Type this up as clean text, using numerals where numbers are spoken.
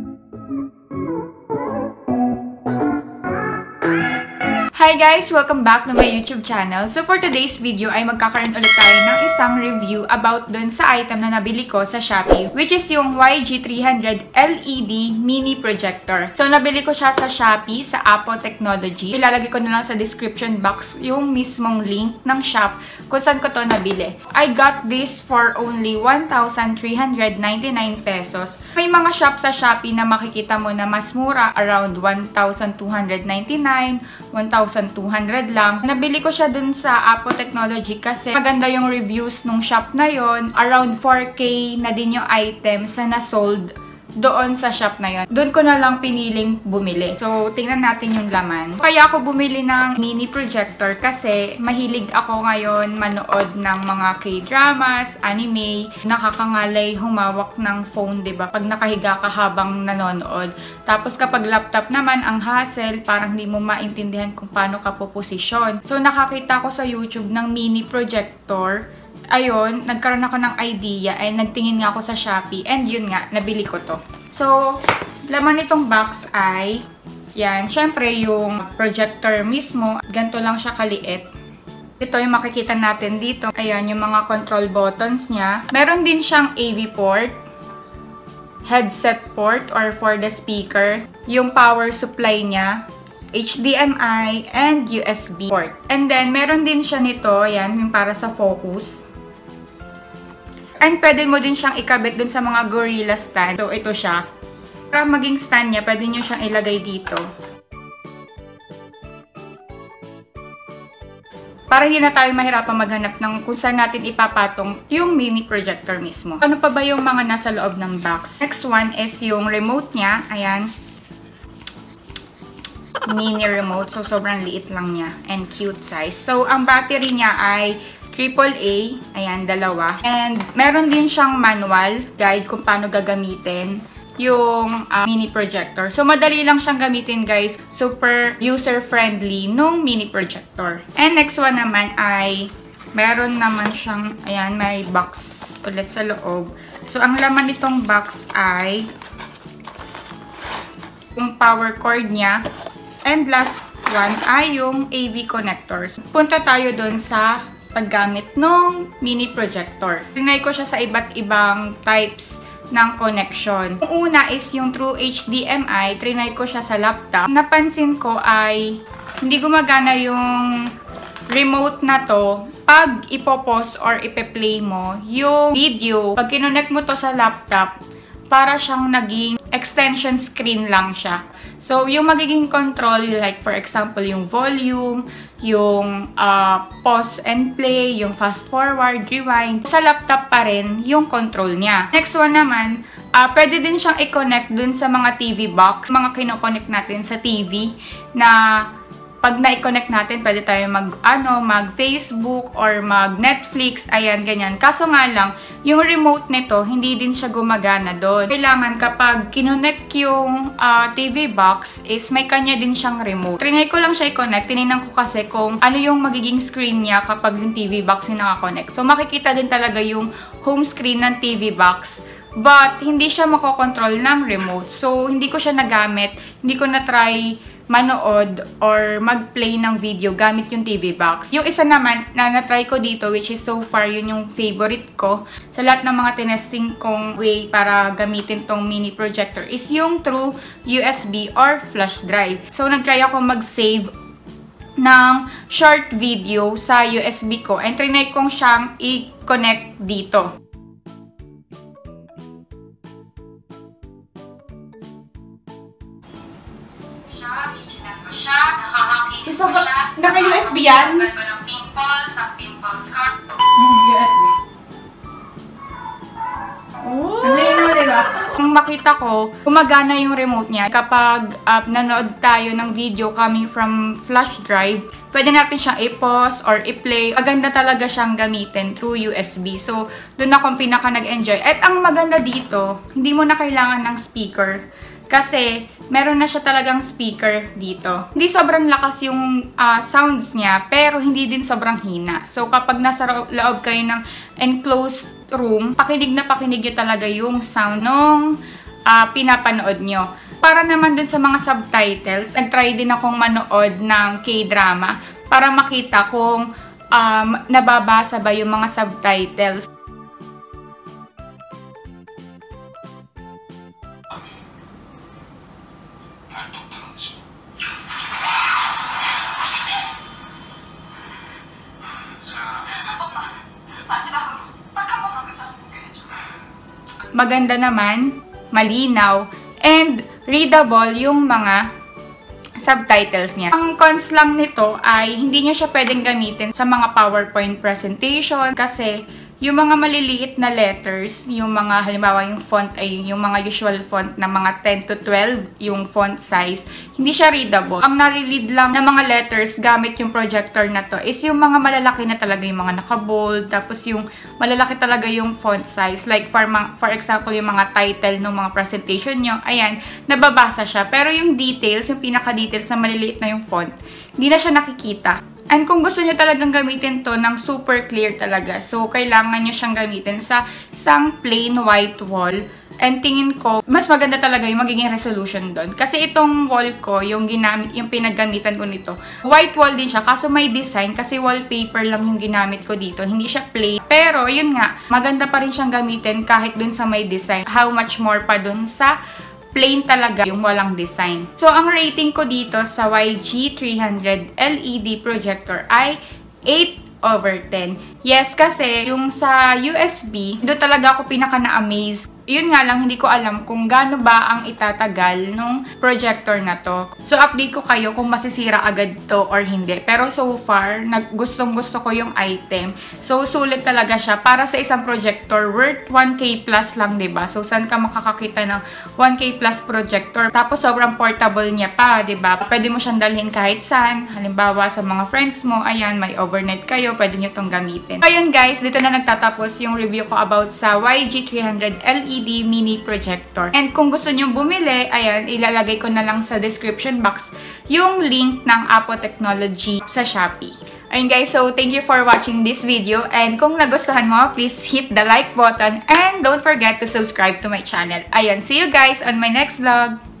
Hi guys! Welcome back to my YouTube channel. So for today's video ay magkakaroon ulit tayo ng isang review about dun sa item na nabili ko sa Shopee, which is yung YG300 LED mini projector. So nabili ko siya sa Shopee, sa Apple Technology. Ilalagay ko na lang sa description box yung mismong link ng shop kung saan ko to nabili. I got this for only 1,399 pesos. May mga shop sa Shopee na makikita mo na mas mura, around 1,299, 1,200 lang. Nabili ko siya dun sa Apple Technology kasi maganda yung reviews nung shop na yon. Around 4K na din yung items na na-sold doon sa shop na yon. Doon ko na lang piniling bumili. So, tingnan natin yung laman. Kaya ako bumili ng mini projector kasi mahilig ako ngayon manood ng mga K-dramas, anime. Nakakangalay humawak ng phone, 'di ba? Pag nakahiga ka habang nanonood. Tapos kapag laptop naman, ang hassle, parang hindi mo maintindihan kung paano ka poposisyon. So, nakakita ko sa YouTube ng mini projector. Ayun, nagkaroon ako ng idea and nagtingin nga ako sa Shopee and yun nga, nabili ko to. So, laman nitong box ay, yan, syempre yung projector mismo, ganito lang siya kaliit. Ito yung makikita natin dito. Ayan, yung mga control buttons niya. Meron din siyang AV port, headset port or for the speaker, yung power supply niya, HDMI, and USB port. And then, meron din siya nito, ayan, yung para sa focus. And pwede mo din siyang ikabit dun sa mga Gorilla stand. So, ito siya. Para maging stand niya, pwede nyo siyang ilagay dito. Para hindi na tayo mahirapang maghanap ng kung saan natin ipapatong yung mini projector mismo. Ano pa ba yung mga nasa loob ng box? Next one is yung remote niya. Ayan. Mini remote. So, sobrang liit lang niya. And cute size. So, ang battery niya ay AAA. Ayan, dalawa. And meron din siyang manual guide kung paano gagamitin yung mini projector. So, madali lang siyang gamitin, guys. Super user-friendly nung mini projector. And next one naman ay meron naman siyang, ayan, may box ulit sa loob. So, ang laman nitong box ay yung power cord niya. And last one ay yung AV connectors. Punta tayo dun sa paggamit ng mini projector. Trinay ko siya sa iba't ibang types ng connection. Yung una is yung through HDMI. Trinay ko siya sa laptop. Napansin ko ay hindi gumagana yung remote na to pag ipopause or ipe-play mo yung video. Pag kinonect mo to sa laptop, para siyang naging extension screen lang siya. So, yung magiging control, like for example, yung volume, yung pause and play, yung fast forward, rewind, sa laptop pa rin yung control niya. Next one naman, pwede din siyang i-connect dun sa mga TV box, mga kinoconnect natin sa TV na pag na-connect natin, pwede tayo mag-Facebook or mag-Netflix, ayan, ganyan. Kaso nga lang, yung remote nito, hindi din siya gumagana doon. Kailangan kapag kinonect yung TV box, is may kanya din siyang remote. Trinay ko lang siya i-connect. Tininan ko kasi kung ano yung magiging screen niya kapag yung TV box yung nakakonect. So, makikita din talaga yung home screen ng TV box. But, hindi siya makokontrol ng remote. So, hindi ko siya nagamit. Hindi ko na-try manood or mag-play ng video gamit yung TV box. Yung isa naman na na-try ko dito, which is so far yun yung favorite ko sa lahat ng mga tinesting kong way para gamitin tong mini projector is yung through USB or flash drive. So, nag-try ako mag-save ng short video sa USB ko and trinay kong siyang i-connect dito. Gusto ko, naka-USB yan? Ng pimples, ang pimples card. USB. Oh! Ang lino, diba? Kung makita ko, gumagana yung remote niya. Kapag nanood tayo ng video coming from flash drive, pwede natin siyang i-pause or i-play. Maganda talaga siyang gamitin through USB. So, doon akong pinaka nag-enjoy. At ang maganda dito, hindi mo na kailangan ng speaker. Kasi, meron na siya talagang speaker dito. Hindi sobrang lakas yung sounds niya, pero hindi din sobrang hina. So, kapag nasa loob kayo ng enclosed room, pakinig na pakinig nyo talaga yung sound ng pinapanood nyo. Para naman dun sa mga subtitles, nag-try din akong manood ng K-drama para makita kung nababasa ba yung mga subtitles. Maganda naman, malinaw, and readable yung mga subtitles niya. Ang cons lang nito ay hindi niya siya pwedeng gamitin sa mga PowerPoint presentation kasi yung mga maliliit na letters, yung mga halimbawa yung font ay yung mga usual font na mga 10 to 12 yung font size, hindi siya readable. Ang nare-read lang na mga letters gamit yung projector na to is yung mga malalaki na talaga, yung mga naka-bold, tapos yung malalaki talaga yung font size. Like for example, yung mga title ng mga presentation nyo, ayan, nababasa siya. Pero yung details, yung pinaka-details na maliliit na yung font, hindi na siya nakikita. And kung gusto nyo talagang gamitin to ng super clear talaga, so kailangan nyo siyang gamitin sa isang plain white wall. And tingin ko, mas maganda talaga yung magiging resolution doon. Kasi itong wall ko, yung pinaggamitan ko nito, white wall din siya, kaso may design, kasi wallpaper lang yung ginamit ko dito. Hindi siya plain. Pero, yun nga, maganda pa rin siyang gamitin kahit dun sa may design. How much more pa dun sa plain talaga yung walang design. So, ang rating ko dito sa YG300 LED projector ay 8/10. Yes, kasi yung sa USB, doon talaga ako pinaka na-amaze. Yun nga lang, hindi ko alam kung gaano ba ang itatagal nung projector na to. So, update ko kayo kung masisira agad to or hindi. Pero so far, gustong-gusto ko yung item. So, sulit talaga siya. Para sa isang projector, worth 1K plus lang, diba? So, saan ka makakakita ng 1K plus projector? Tapos, sobrang portable niya pa, diba? Pwede mo siyang dalhin kahit saan. Halimbawa, sa mga friends mo, ayan, may overnight kayo, pwede nyo itong gamitin. So, ayun guys, dito na nagtatapos yung review ko about sa YG300 LED mini projector. And kung gusto nyo bumili, ayan, ilalagay ko na lang sa description box yung link ng Apo Technology sa Shopee. Ayun guys, so thank you for watching this video. And kung nagustuhan mo, please hit the like button and don't forget to subscribe to my channel. Ayun, see you guys on my next vlog!